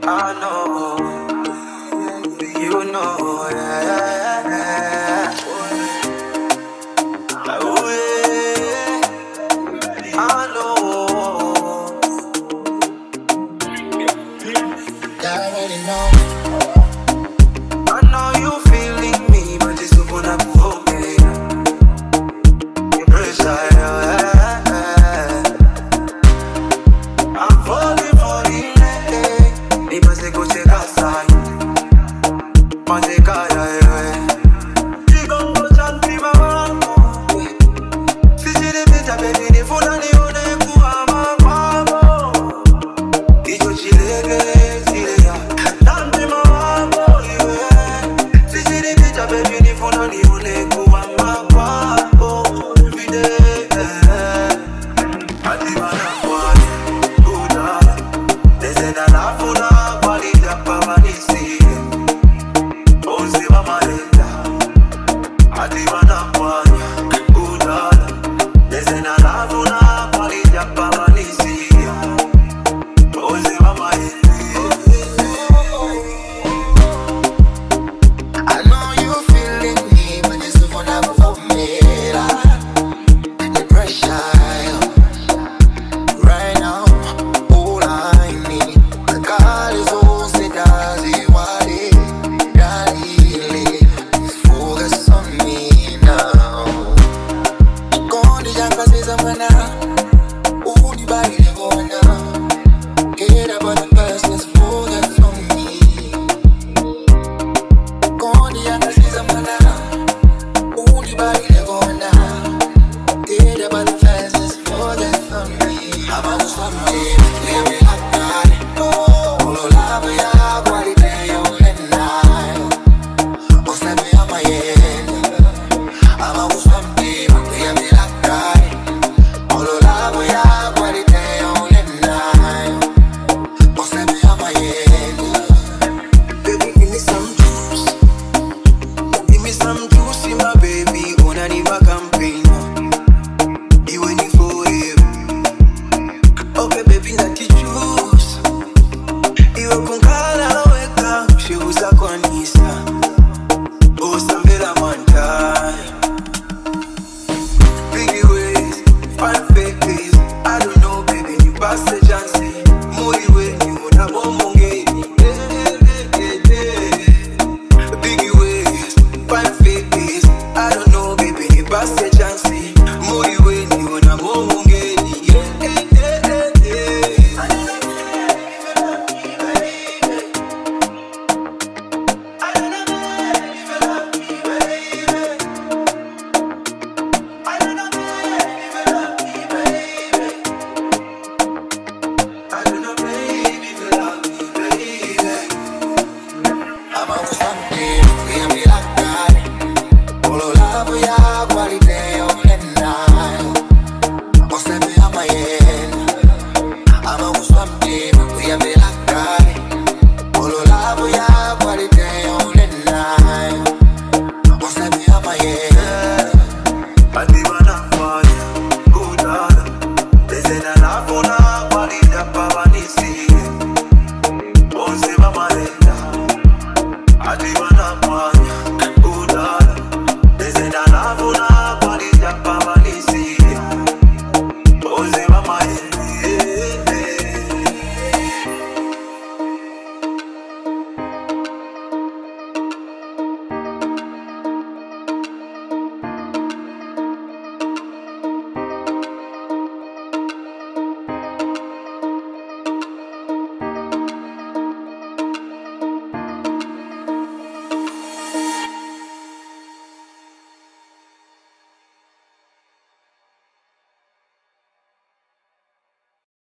I know, you know, yeah. Oh, yeah. I know. I already know. I know you feeling me, but it's super not okay. You pressure, yeah. I'm falling for the night. Me must go check outside. Must go, yeah. You gon' go chat me, mama. Si j'ai des bêtes, baby, des fous dans les hauts des coups à ma maman. Qui je chile, chile, ya. Tant pis, maman, yeah. Si j'ai des bêtes, baby, des fous dans les hauts des coups à ma maman. Vide, adi Bana, Pwanya, Buddha. Descend à la foula, qualité à pas manici. On se va m'arrêter. Adi Bana, Pwanya, Buddha. Descend à la foula, qualité à pas manici. On se va m'arrêter. I know you feeling me, but it's super not for me. The pressure right now, all I need. The God is all said, does he want it? Focus on me now. Go on the young, cause I'm gonna.